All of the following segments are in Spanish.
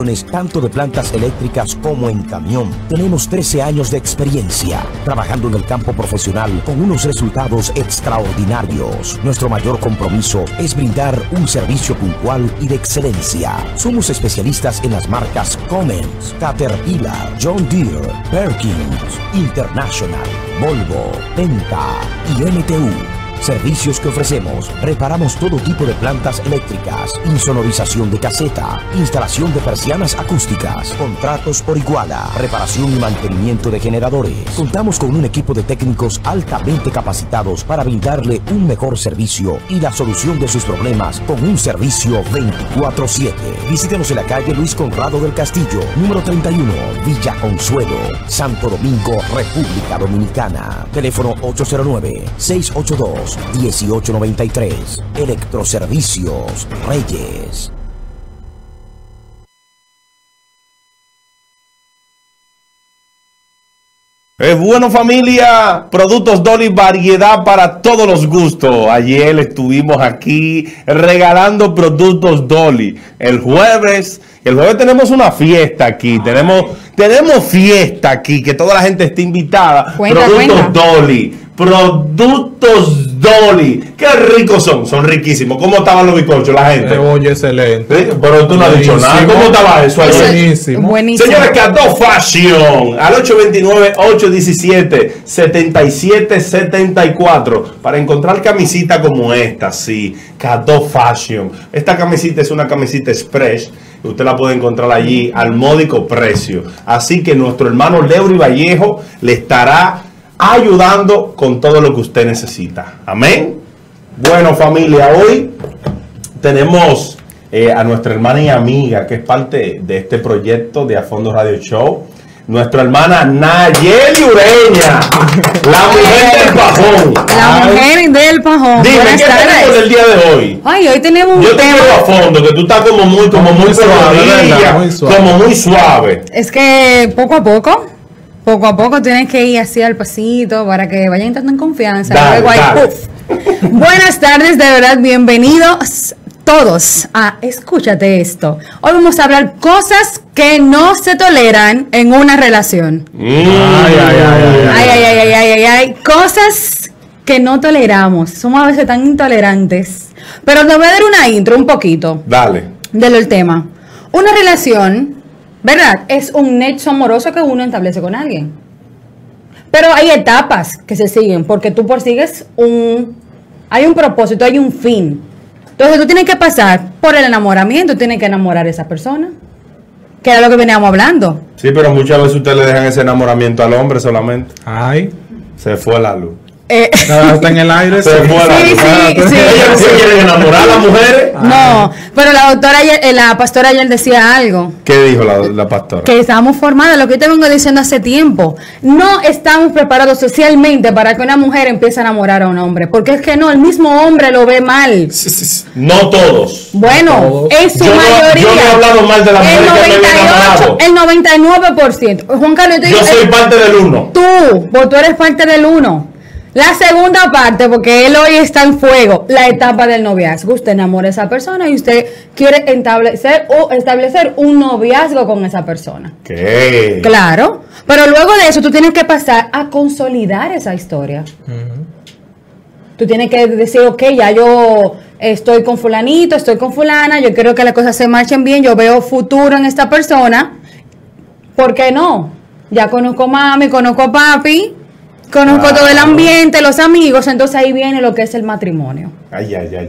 tanto de plantas eléctricas como en camión. Tenemos 13 años de experiencia trabajando en el campo profesional con unos resultados extraordinarios. Nuestro mayor compromiso es brindar un servicio puntual y de excelencia. Somos especialistas en las marcas Cummins, Caterpillar, John Deere, Perkins, International, Volvo, Penta y MTU. Servicios que ofrecemos: reparamos todo tipo de plantas eléctricas, insonorización de caseta, instalación de persianas acústicas, contratos por iguala, reparación y mantenimiento de generadores. Contamos con un equipo de técnicos altamente capacitados para brindarle un mejor servicio y la solución de sus problemas con un servicio 24/7. Visítenos en la calle Luis Conrado del Castillo, número 31, Villa Consuelo, Santo Domingo, República Dominicana. Teléfono 809-682-1893. Electroservicios Reyes. Bueno, familia, productos Dolly, variedad para todos los gustos. Ayer estuvimos aquí regalando productos Dolly. El jueves tenemos una fiesta aquí. Tenemos fiesta aquí, que toda la gente está invitada. Productos Dolly. Productos Dolly. Qué ricos son riquísimos. ¿Cómo estaban los bizcochos, la gente? Oye, excelente. Pero tú no has dicho nada. ¿Cómo estaba eso? Buenísimo. Buenísimo. Señores, Cato Fashion al 829-817-7774 para encontrar camisita como esta, sí. Cato Fashion. Esta camisita es una camisita express. Usted la puede encontrar allí al módico precio. Así que nuestro hermano Leury Vallejo le estará ayudando con todo lo que usted necesita. Amén. Bueno, familia, hoy tenemos a nuestra hermana y amiga que es parte de este proyecto de A Fondo Radio Show, nuestra hermana Nayeli Ureña, la mujer del pajón. La mujer del pajón. Dime, ¿qué tenemos el día de hoy? Ay, hoy tenemos un Yo te tema. quiero a fondo, que tú estás como muy suave, como muy suave. Es que poco a poco tienes que ir así al pasito para que vayan entrando en confianza. Dale. Buenas tardes, de verdad, bienvenidos todos a Escúchate Esto. Hoy vamos a hablar cosas que no se toleran en una relación. Ay. Cosas que no toleramos. Somos a veces tan intolerantes. Pero te voy a dar una intro un poquito. Dale. Del tema. Una relación, ¿verdad? Es un nexo amoroso que uno establece con alguien. Pero hay etapas que se siguen, porque tú persigues hay un propósito, hay un fin. Entonces tú tienes que pasar por el enamoramiento, tienes que enamorar a esa persona, que era lo que veníamos hablando. Sí, pero muchas veces ustedes le dejan ese enamoramiento al hombre solamente. Ay. Se fue la luz. Está en el aire. Se fue la luz. Sí. ¿Ellas sí quieren enamorar a las mujeres? No, pero la doctora, la pastora ayer decía algo. ¿Qué dijo la pastora? Que estábamos formadas, lo que yo te vengo diciendo hace tiempo. No estamos preparados socialmente para que una mujer empiece a enamorar a un hombre, porque es que no, el mismo hombre lo ve mal. No todos. Bueno, en su mayoría. Yo no he hablado mal de la mujer que me he enamorado. El 99%. Juan Carlos, yo soy parte del 1. Tú eres parte del 1. La segunda parte, porque él hoy está en fuego, la etapa del noviazgo. Usted enamora a esa persona y usted quiere establecer un noviazgo con esa persona. ¿Qué? Claro, pero luego de eso tú tienes que pasar a consolidar esa historia. Tú tienes que decir, ok, ya yo estoy con fulanito, estoy con fulana, yo quiero que las cosas se marchen bien, yo veo futuro en esta persona. ¿Por qué no? Ya conozco a mami, conozco a papi, conozco todo el ambiente, los amigos, entonces ahí viene lo que es el matrimonio. Ay.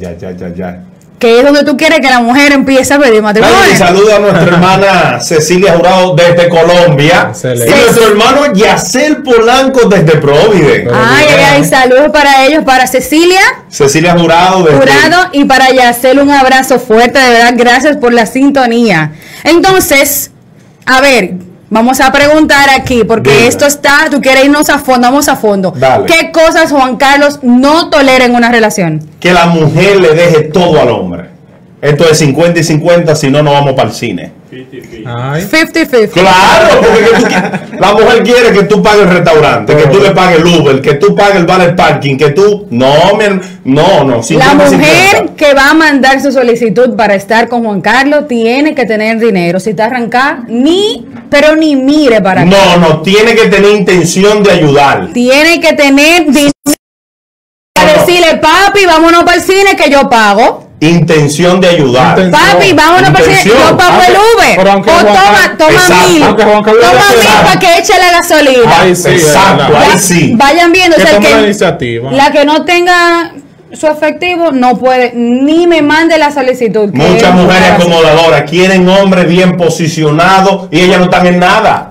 Que es donde tú quieres que la mujer empiece a pedir matrimonio. Ay, saludo a nuestra hermana Cecilia Jurado desde Colombia. Excelente. Y nuestro hermano Yacel Polanco desde Providence. Ay, saludos para ellos, para Cecilia Jurado y para Yacel un abrazo fuerte, de verdad, gracias por la sintonía. Entonces, a ver, vamos a preguntar aquí, porque Dime. esto está, tú quieres irnos a fondo, vamos a fondo. Dale. ¿Qué cosas, Juan Carlos, no tolera en una relación? Que la mujer le deje todo al hombre. Esto es 50 y 50, si no, no vamos para el cine. Ay. 50-50. Claro, porque la mujer quiere que tú pagues el restaurante, que tú le pagues el Uber, que tú pagues el valet parking, que tú... No, no. 50, La mujer 50. que va a mandar su solicitud para estar con Juan Carlos tiene que tener dinero. Si está arrancada, pero ni mire para acá. No, tiene que tener intención de ayudar. Tiene que tener dinero. Decirle, papi, vámonos para el cine que yo pago. Intención de ayudar. Papi, vámonos para el cine, yo pago el Uber. Pero O aunque toma Exacto. 1000. Aunque Juan Carlos Toma ya 1000 sea- para que eche la gasolina. Ahí sí, Exacto, ¿verdad? ahí sí. Vayan viendo, o Que sea, tome la que iniciativa. la que no tenga su efectivo no puede, ni me mande la solicitud. que Muchas es mujeres fácil. acomodadoras quieren hombres bien posicionados y ellas no están en nada.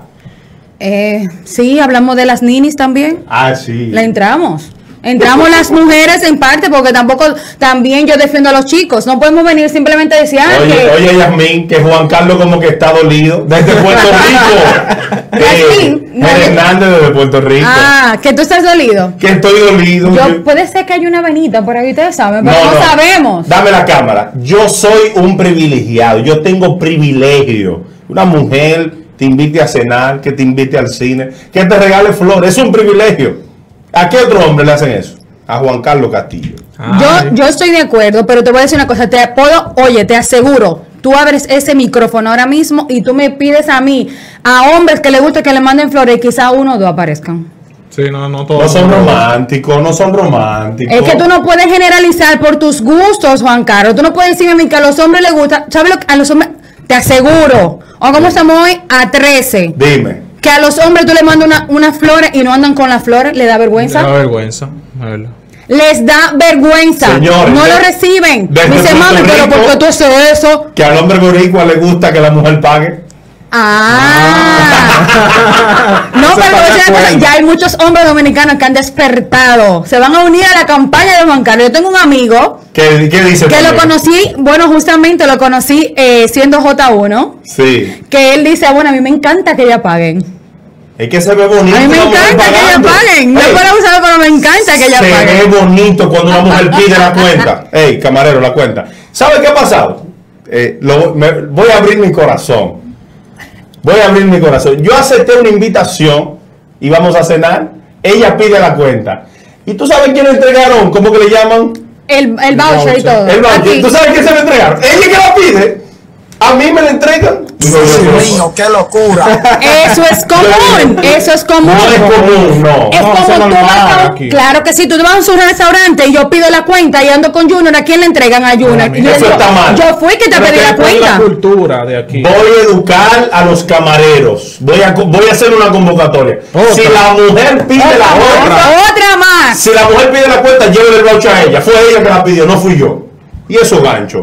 Sí, hablamos de las ninis también. Ah, sí. La entramos. Entramos las mujeres en parte porque también yo defiendo a los chicos. No podemos venir simplemente a decir, Oye, Yasmín, que Juan Carlos como que está dolido desde Puerto Rico. Yasmín, no, Hernández desde Puerto Rico. que tú estás dolido. Que estoy dolido. Puede ser que haya una venita por ahí, ustedes saben, pero no sabemos. Dame la cámara. Yo soy un privilegiado. Yo tengo privilegio. Una mujer te invite a cenar, que te invite al cine, que te regale flores. Es un privilegio. ¿A qué otro hombre le hacen eso? A Juan Carlos Castillo. Yo estoy de acuerdo, pero te voy a decir una cosa. Te aseguro, tú abres ese micrófono ahora mismo y tú me pides a mí, a hombres que les guste que le manden flores, y quizá uno o dos aparezcan. Sí, no todos. No son románticos, no son románticos. Es que tú no puedes generalizar por tus gustos, Juan Carlos. Tú no puedes decirme a mí que a los hombres les gusta. ¿Sabes lo que a los hombres? Te aseguro. O como estamos hoy, a 13. Dime. Que a los hombres tú le mandas unas flores y no andan con las flores, ¿le da vergüenza? Me da vergüenza. la verdad. Les da vergüenza. Señores, no lo reciben. desde Dice, Puerto mami, pero Rico, ¿por qué tú haces eso? Que al hombre boricua le gusta que la mujer pague. No, Eso pero está te voy a decir de una cosa, acuerdo. ya hay muchos hombres dominicanos que han despertado. Se van a unir a la campaña de Juan Carlos. Yo tengo un amigo ¿Qué dice? que tu lo amigo? conocí, bueno, justamente lo conocí siendo J1, Sí. que él dice, bueno, a mí me encanta que ella paguen. Es que se ve bonito. A mí me una mujer encanta que ella pagando. paguen. No Ey, puedo usarlo, pero me encanta que ella se pague. ve bonito cuando una mujer pide la cuenta. Ey, camarero, la cuenta. ¿Sabe qué ha pasado? Voy a abrir mi corazón. Voy a abrir mi corazón. Yo acepté una invitación y vamos a cenar. Ella pide la cuenta. ¿Y tú sabes quién le entregaron? ¿Cómo que le llaman? El voucher y todo. El voucher. Aquí. ¿Tú sabes quién se le entregaron? Ella que la pide. A mí me la entregan. Digo, Dios mío, qué locura. Eso es común. Eso es común. No es común, no. Es No, como eso es tú normal vas a, aquí. claro que sí, tú te vas a un restaurante y yo pido la cuenta y ando con Junior, ¿a quién le entregan a Junior? mira, Y yo eso digo, está mal. Yo fui que te Pero pedí que la es la cuenta. cultura de aquí. Voy a educar a los camareros. Voy a hacer una convocatoria. Otra. Si la mujer pide la otra, Otra más. si la mujer pide la cuenta, llévele el voucher a ella. Fue ella que la pidió, no fui yo. Y eso gancho.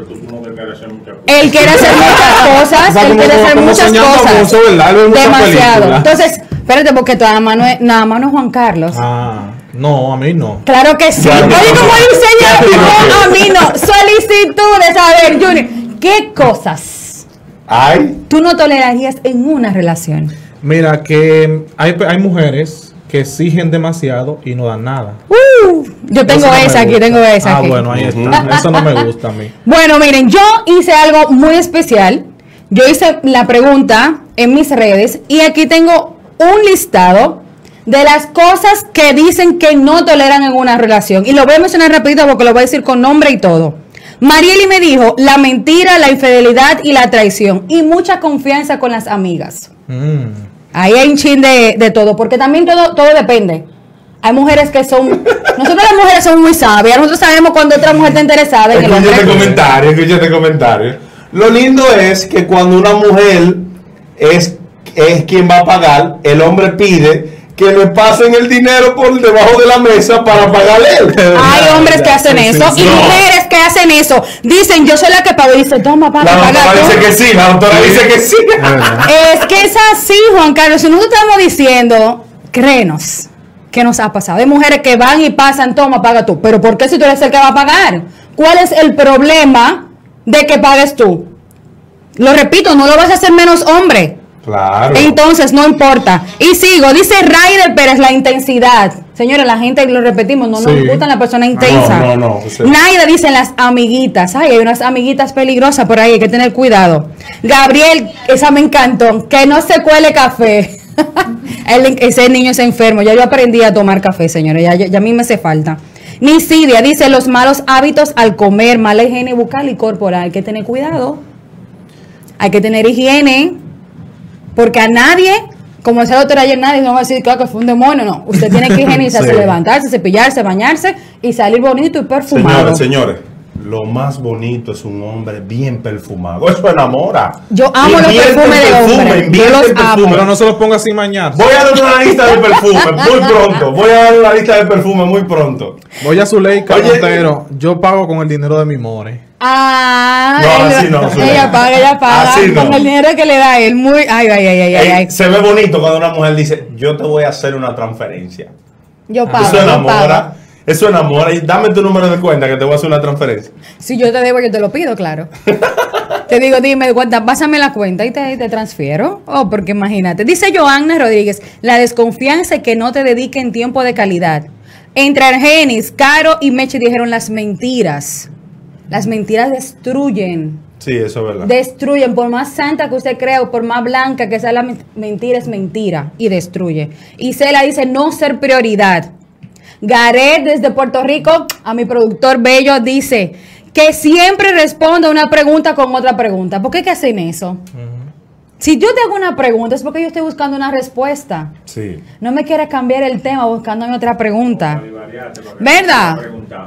Él quiere hacer muchas cosas. O sea, Él como- quiere hacer como muchas soñando cosas. abuso, ¿verdad? Él ve muchas Demasiado. películas. Entonces, espérate, porque tu nada más no es Juan Carlos. No, a mí no. Claro que sí. Ya, Oye, no. como dice Ya, ella, no. no, a mí no. Solicitudes, a ver, Junior. ¿Qué cosas Ay, tú no tolerarías en una relación? Mira que hay mujeres que exigen demasiado y no dan nada. Yo tengo Eso no me esa aquí, gusta. tengo esa aquí. Bueno, ahí está. Eso no me gusta a mí. Bueno, miren, yo hice algo muy especial. Yo hice la pregunta en mis redes y aquí tengo un listado de las cosas que dicen que no toleran en una relación. Y lo voy a mencionar rapidito porque lo voy a decir con nombre y todo. Marieli me dijo la mentira, la infidelidad y la traición. Y mucha confianza con las amigas. Ahí hay un chin de todo, porque también todo depende. Hay mujeres que son... Nosotros las mujeres somos muy sabias. Nosotros sabemos cuando otra mujer está interesada en el escucha este hombre. comentario, escucha este comentario. Lo lindo es que cuando una mujer es quien va a pagar, el hombre pide que le pasen el dinero por debajo de la mesa para pagarle él. Hay hombres que hacen eso y No. mujeres que hacen eso. Dicen, yo soy la que pago. Y dice, toma, paga, La paga doctora tú. dice que sí, la doctora dice que sí. Es que es así, Juan Carlos. Si nosotros estamos diciendo, créenos, ¿qué nos ha pasado? Hay mujeres que van y pasan, toma, paga tú. Pero ¿por qué si tú eres el que va a pagar? ¿Cuál es el problema de que pagues tú? Lo repito, no lo vas a hacer menos hombre. Claro. Entonces, no importa. Y sigo, dice Raider Pérez, la intensidad. Señores, la gente, lo repetimos, no Sí. nos gustan las personas intensas. No, o sea. Naida dice las amiguitas. Ay, hay unas amiguitas peligrosas por ahí, hay que tener cuidado. Gabriel, esa me encantó. Que no se cuele café. Ese niño es enfermo. Ya yo aprendí a tomar café, señores. Ya a mí me hace falta. Nisidia dice los malos hábitos al comer, mala higiene bucal y corporal. Hay que tener cuidado. Hay que tener higiene. Porque a nadie, como decía el doctor ayer, nadie no va a decir que fue un demonio. No, usted tiene que higienizarse, Sí. levantarse, cepillarse, bañarse y salir bonito y perfumado. Señores, lo más bonito es un hombre bien perfumado. Eso enamora. Yo amo los Invierte perfumes de en perfume, hombre. Yo invierte los en perfume. amo. Pero no se lo ponga sin mañar. Voy a dar una lista de perfume muy pronto. Voy a dar una lista de perfume muy pronto. Voy a Zuleika Oye, Montero. Yo pago con el dinero de mi more. Ah, No, él- así no, Zuleika. ella paga Así no. con el dinero que le da él. Muy, ay. Se ve bonito cuando una mujer dice, yo te voy a hacer una transferencia. Yo pago, Eso yo enamora. pago. Eso enamora. Y dame tu número de cuenta que te voy a hacer una transferencia. Si yo te debo, yo te lo pido, claro. Te digo, dime, cuenta, pásame la cuenta y te transfiero. Oh, porque imagínate. Dice Joanna Rodríguez, la desconfianza y que no te dediquen tiempo de calidad. Entre Argenis, Caro y Meche dijeron las mentiras. Las mentiras destruyen. Sí, eso es verdad. Destruyen, por más santa que usted crea o por más blanca que sea la mentira, es mentira y destruye. Y Cela dice no ser prioridad. Gareth desde Puerto Rico, a mi productor bello, dice que siempre responda una pregunta con otra pregunta. ¿Por qué que hacen eso? Si yo te hago una pregunta es porque yo estoy buscando una respuesta. Sí. No me quieras cambiar el tema buscándome otra pregunta. ¿Verdad?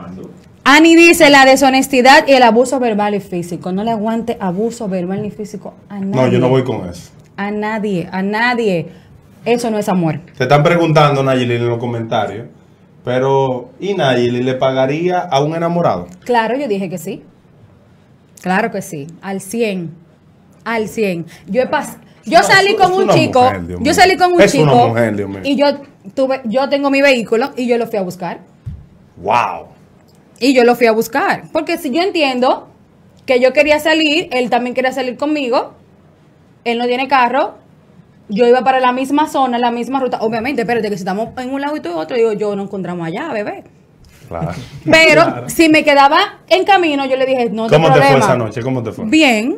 Ani dice la deshonestidad y el abuso verbal y físico. No le aguante abuso verbal ni físico a nadie. No, yo no voy con eso. A nadie. Eso no es amor. Se están preguntando, Nayeli, en los comentarios. Pero, ¿y Nayeli le pagaría a un enamorado? Claro, yo dije que sí. Claro que sí. Al 100. Al 100. Yo salí con un chico. Yo salí con un Es una chico. mujer, Dios mío. Y yo tengo mi vehículo y yo lo fui a buscar. ¡Wow! Y yo lo fui a buscar. Porque si yo entiendo que yo quería salir, él también quería salir conmigo. Él no tiene carro. Yo iba para la misma zona, la misma ruta. Obviamente, espérate, que si estamos en un lado y tú en otro, digo, yo no encontramos allá, bebé. Claro. Pero si me quedaba en camino, yo le dije, no te ¿Cómo te fue problema. esa noche? ¿Cómo te fue? Bien,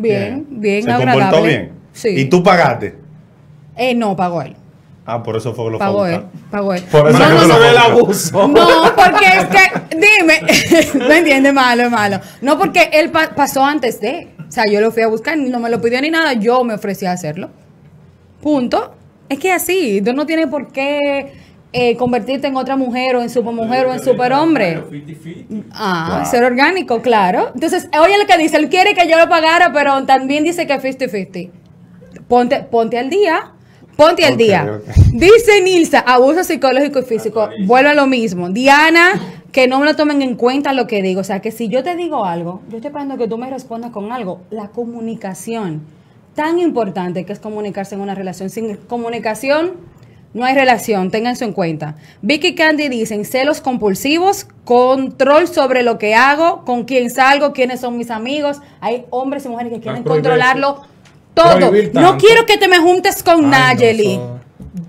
¿Se agradable. comportó bien? Sí. ¿Y tú pagaste? No, pagó él. Ah, por eso fue que lo fue a Pagó él. buscar. Pagó él. Por eso No, fue no que se lo ve fue el a buscar. abuso. No, porque es que, dime, no entiende, malo. No, porque él pasó antes de. O sea, yo lo fui a buscar, no me lo pidió ni nada, yo me ofrecí a hacerlo. Punto. Es que así, tú no tienes por qué convertirte en otra mujer o en supermujer o en superhombre. Ah, Wow. ser orgánico, claro. Entonces, oye lo que dice, él quiere que yo lo pagara, pero también dice que 50-50. Ponte al día. Ponte al Ok, día. ok. Dice Nilsa, abuso psicológico y físico. Vuelve a lo mismo. Diana, que no me lo tomen en cuenta lo que digo. O sea, que si yo te digo algo, yo estoy esperando que tú me respondas con algo. La comunicación. Tan importante que es comunicarse en una relación. Sin comunicación, no hay relación. Tengan eso en cuenta. Vicky Candy dicen, celos compulsivos, control sobre lo que hago, con quién salgo, quiénes son mis amigos. Hay hombres y mujeres que quieren prohibirse. controlarlo todo. Prohibir No tanto. quiero que te me juntes con Ay, no, Nayeli. eso-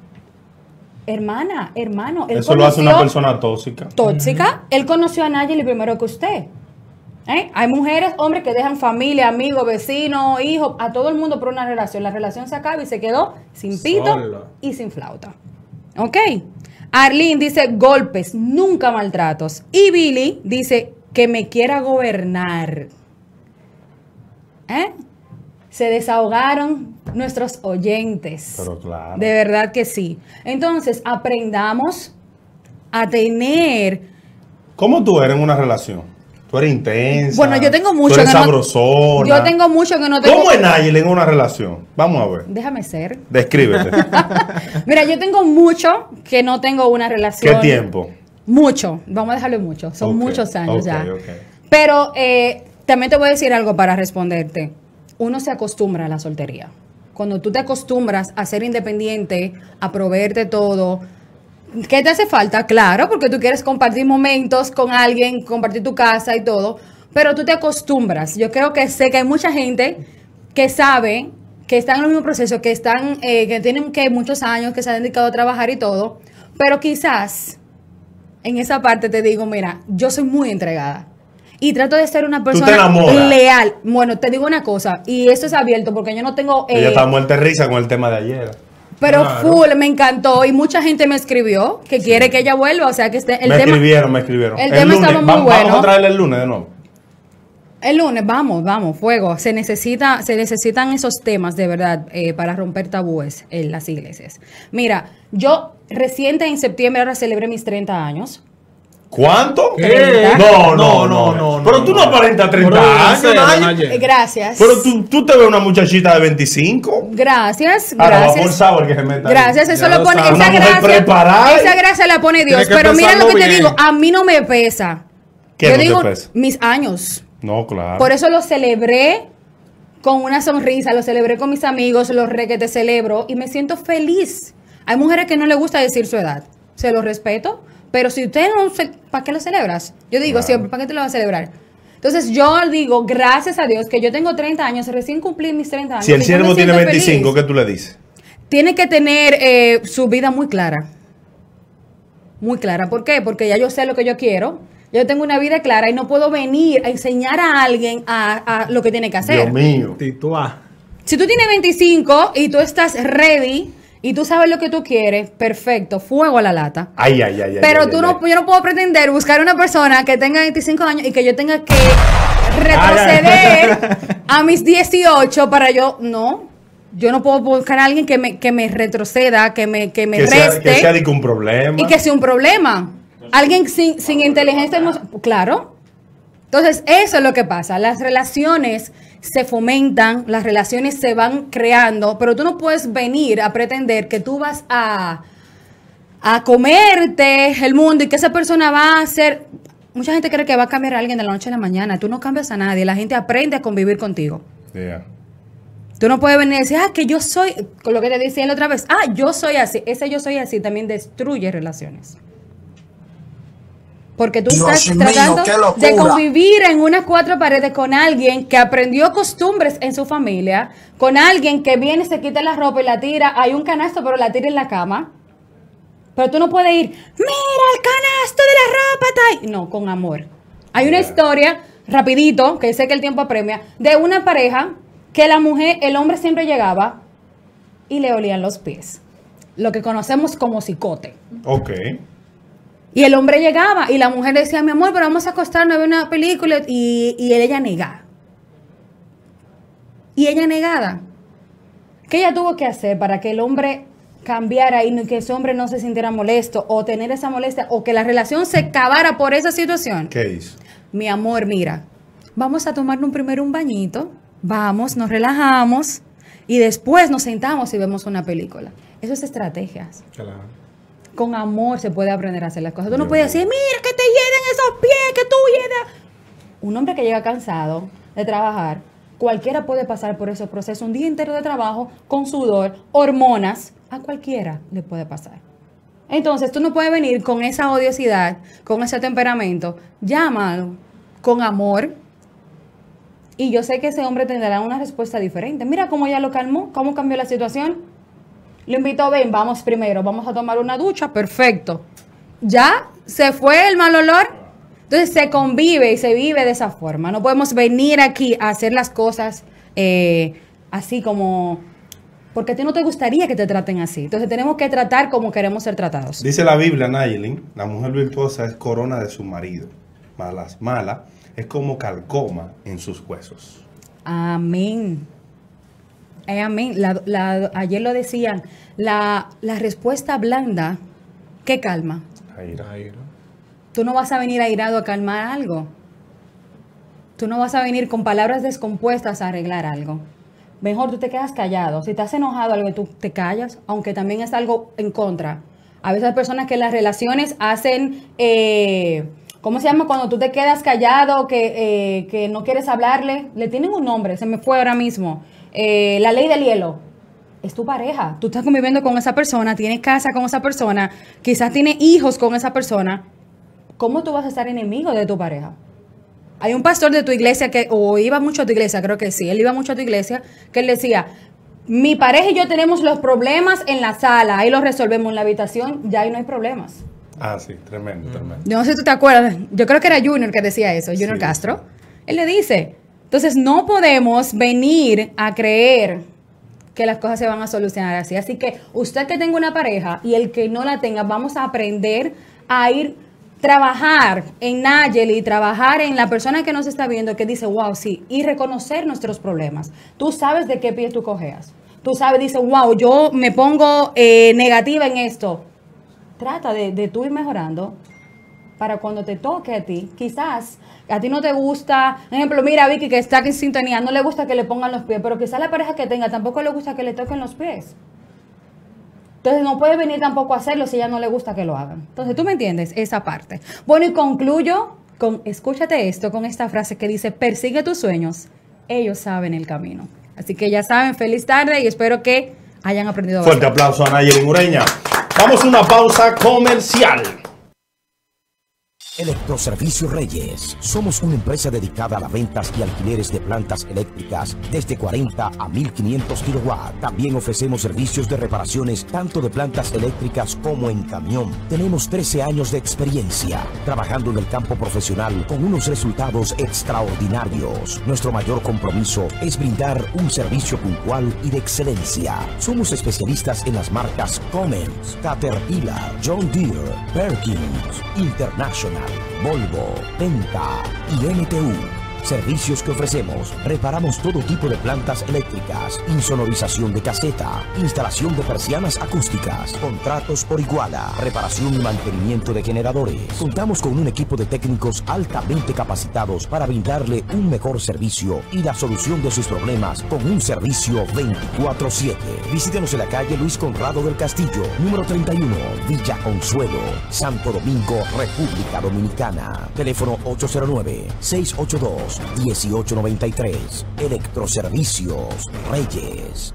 Hermano, él Eso lo hace una conoció- persona tóxica. tóxica. Él conoció a Nayeli primero que usted. Hay mujeres, hombres que dejan familia, amigos, vecinos, hijos, a todo el mundo por una relación. La relación se acaba y se quedó sin pito Sola. y sin flauta. ¿Ok? Arlene dice golpes, nunca maltratos. Y Billy dice que me quiera gobernar. Se desahogaron nuestros oyentes. Pero claro. De verdad que sí. Entonces, aprendamos a tener. ¿Cómo tú eres en una relación? Tú eres intensa. Bueno, yo tengo mucho Tú eres que no- sabrosona. Yo tengo mucho que no tengo. ¿Cómo es Nayeli en una relación? Vamos a ver. Déjame ser. Descríbete. Mira, yo tengo mucho que no tengo una relación. ¿Qué tiempo? Mucho. Vamos a dejarlo en mucho. Son Ok, muchos años ok, ya. ok. Pero también te voy a decir algo para responderte. Uno se acostumbra a la soltería. Cuando tú te acostumbras a ser independiente, a proveerte todo, ¿qué te hace falta? Claro, porque tú quieres compartir momentos con alguien, compartir tu casa y todo, pero tú te acostumbras. Yo creo que sé que hay mucha gente que sabe que están en el mismo proceso, que están, que tienen que muchos años, que se han dedicado a trabajar y todo, pero quizás en esa parte te digo, mira, yo soy muy entregada. Y trato de ser una te persona enamoras. leal. Bueno, te digo una cosa, y esto es abierto porque yo no tengo... Ella está muerta de risa con el tema de ayer. pero Claro. full, me encantó. Y mucha gente me escribió que quiere que ella vuelva. O sea, que el Me tema... escribieron. el tema estaba muy Vamos bueno. a traerle el lunes de nuevo. El lunes, vamos, fuego. Se necesitan esos temas de verdad para romper tabúes en las iglesias. Mira, yo reciente en septiembre ahora celebré mis 30 años. ¿Cuánto? ¿Qué? No. Pero tú no aparentas 30 Pero, en años, serio, Naya. Naya. Gracias. Pero tú te ves una muchachita de 25. Gracias, Ahora va por gracias. sabor que se meta ahí. Gracias, eso Ya lo lo pone, sabes. esa Una mujer preparada. esa gracia la pone Dios. Tiene que Pero mira lo que pensarlo te bien. digo, a mí no me pesa. ¿Qué Yo no te digo pesa? mis años. No, claro. Por eso lo celebré con una sonrisa, lo celebré con mis amigos, los que te celebro y me siento feliz. Hay mujeres que no les gusta decir su edad, se lo respeto, pero si usted no, ¿para qué lo celebras? Yo digo Claro. siempre, ¿para qué te lo vas a celebrar? Entonces yo digo, gracias a Dios, que yo tengo 30 años, recién cumplí mis 30 años. Si el y yo me siervo tiene siento 25, feliz. ¿qué tú le dices? Tiene que tener su vida muy clara. Muy clara. ¿Por qué? Porque ya yo sé lo que yo quiero. Yo tengo una vida clara y no puedo venir a enseñar a alguien a lo que tiene que hacer. Dios mío. Tituá. Si tú tienes 25 y tú estás ready y tú sabes lo que tú quieres, perfecto, fuego a la lata. Ay. Pero ay, tú ay, no, ay. yo no puedo pretender buscar una persona que tenga 25 años y que yo tenga que retroceder a mis 18 para yo, no. Yo no puedo buscar a alguien que me retroceda, que me reste Que sea de que un problema. y que sea un problema. Alguien sin inteligencia emocional. Claro. Entonces, eso es lo que pasa. Las relaciones se fomentan, las relaciones se van creando, pero tú no puedes venir a pretender que tú vas a comerte el mundo y que esa persona va a ser... Mucha gente cree que va a cambiar a alguien de la noche a la mañana. Tú no cambias a nadie. La gente aprende a convivir contigo. Yeah. Tú no puedes venir y decir, que yo soy... Con lo que te decía la otra vez. Yo soy así. Ese yo soy así también destruye relaciones. Porque tú Dios estás mío, tratando qué locura. de convivir en unas cuatro paredes con alguien que aprendió costumbres en su familia, con alguien que viene, se quita la ropa y la tira. Hay un canasto, pero la tira en la cama. Pero tú no puedes ir, mira el canasto de la ropa. No, con amor. Hay una historia, rapidito, que sé que el tiempo apremia, de una pareja que el hombre siempre llegaba y le olían los pies. Lo que conocemos como cicote. Ok. Y el hombre llegaba y la mujer decía, mi amor, pero vamos a acostarnos a ver una película. Y ella negada. Y ella negada. ¿Qué ella tuvo que hacer para que el hombre cambiara y que ese hombre no se sintiera molesto o tener esa molestia o que la relación se acabara por esa situación? ¿Qué hizo? Mi amor, mira, vamos a tomarnos primero un bañito, vamos, nos relajamos y después nos sentamos y vemos una película. Eso es estrategias. Claro. Con amor se puede aprender a hacer las cosas. Tú no Dios puedes mío. decir, mira que te hieden esos pies, que tú hiedas. Un hombre que llega cansado de trabajar, cualquiera puede pasar por ese proceso, un día entero de trabajo, con sudor, hormonas, a cualquiera le puede pasar. Entonces tú no puedes venir con esa odiosidad, con ese temperamento, llámalo con amor. Y yo sé que ese hombre tendrá una respuesta diferente. Mira cómo ella lo calmó, cómo cambió la situación. Lo invitó, ven, vamos primero, vamos a tomar una ducha, perfecto. Ya se fue el mal olor. Entonces se convive y se vive de esa forma. No podemos venir aquí a hacer las cosas así como... Porque a ti no te gustaría que te traten así. Entonces tenemos que tratar como queremos ser tratados. Dice la Biblia, Nayelin, la mujer virtuosa es corona de su marido. Mala es como calcoma en sus huesos. Amén. Amén. Ayer lo decían, la respuesta blanda, ¿qué calma? Ahí. Tú no vas a venir airado a calmar algo. Tú no vas a venir con palabras descompuestas a arreglar algo. Mejor tú te quedas callado. Si estás enojado algo, tú te callas, aunque también es algo en contra. A veces hay personas que en las relaciones hacen, ¿cómo se llama? Cuando tú te quedas callado, que no quieres hablarle, le tienen un nombre, se me fue ahora mismo. La ley del hielo. Es tu pareja. Tú estás conviviendo con esa persona, tienes casa con esa persona, quizás tienes hijos con esa persona. ¿Cómo tú vas a estar enemigo de tu pareja? Hay un pastor de tu iglesia o iba mucho a tu iglesia, creo que sí, él iba mucho a tu iglesia, que él decía, mi pareja y yo tenemos los problemas en la sala, ahí los resolvemos en la habitación, ya ahí no hay problemas. Ah, sí, tremendo, tremendo. No sé si tú te acuerdas, yo creo que era Junior que decía eso, Junior Sí. Castro. Él le dice, entonces no podemos venir a creer que las cosas se van a solucionar así. Así que usted que tenga una pareja y el que no la tenga, vamos a aprender a trabajar en Nayeli, trabajar en la persona que nos está viendo, que dice, wow, sí, y reconocer nuestros problemas. Tú sabes de qué pie tú cojeas. Tú sabes, dice, wow, yo me pongo negativa en esto. Trata de tú ir mejorando para cuando te toque a ti. Quizás a ti no te gusta, por ejemplo, mira Vicky que está en sintonía, no le gusta que le pongan los pies, pero quizás la pareja que tenga tampoco le gusta que le toquen los pies. Entonces no puede venir tampoco a hacerlo si a ella no le gusta que lo hagan. Entonces, ¿tú me entiendes? Esa parte. Bueno, y concluyo con, escúchate esto, con esta frase que dice, persigue tus sueños, ellos saben el camino. Así que ya saben, feliz tarde y espero que hayan aprendido Fuerte bastante. aplauso a Nayeli Ureña. Vamos a una pausa comercial. Electroservicios Reyes. Somos una empresa dedicada a las ventas y alquileres de plantas eléctricas desde 40 a 1500 kilowatts. También ofrecemos servicios de reparaciones tanto de plantas eléctricas como en camión. Tenemos 13 años de experiencia trabajando en el campo profesional con unos resultados extraordinarios. Nuestro mayor compromiso es brindar un servicio puntual y de excelencia. Somos especialistas en las marcas Cummins, Caterpillar, John Deere, Perkins, International, Volvo, Penta y MTU. Servicios que ofrecemos: reparamos todo tipo de plantas eléctricas, insonorización de caseta, instalación de persianas acústicas, contratos por iguala, reparación y mantenimiento de generadores. Contamos con un equipo de técnicos altamente capacitados para brindarle un mejor servicio y la solución de sus problemas con un servicio 24/7. Visítenos en la calle Luis Conrado del Castillo, número 31, Villa Consuelo, Santo Domingo, República Dominicana. Teléfono 809-682-1893. Electroservicios Reyes.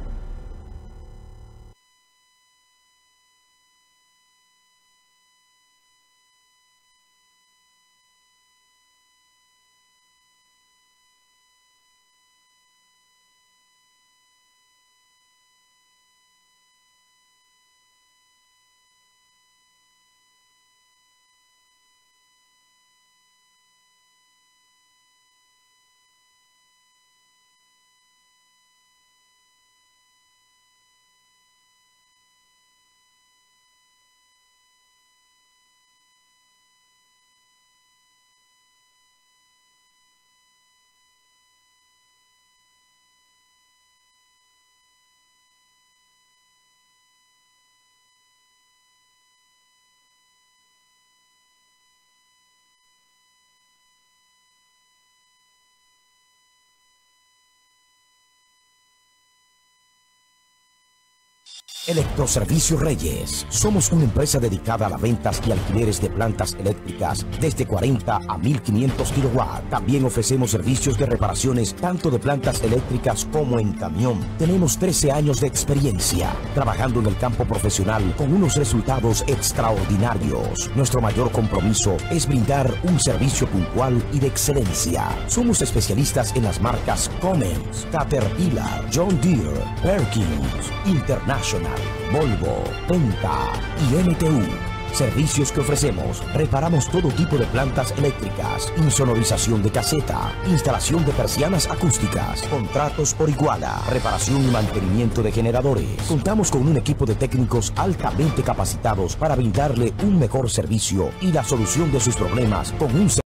Electroservicios Reyes. Somos una empresa dedicada a las ventas y alquileres de plantas eléctricas desde 40 a 1500 kilowatts. También ofrecemos servicios de reparaciones tanto de plantas eléctricas como en camión. Tenemos 13 años de experiencia trabajando en el campo profesional con unos resultados extraordinarios. Nuestro mayor compromiso es brindar un servicio puntual y de excelencia. Somos especialistas en las marcas Cummins, Caterpillar, John Deere, Perkins, International, Volvo, Penta y MTU. Servicios que ofrecemos: reparamos todo tipo de plantas eléctricas, insonorización de caseta, instalación de persianas acústicas, contratos por iguala, reparación y mantenimiento de generadores. Contamos con un equipo de técnicos altamente capacitados para brindarle un mejor servicio y la solución de sus problemas con un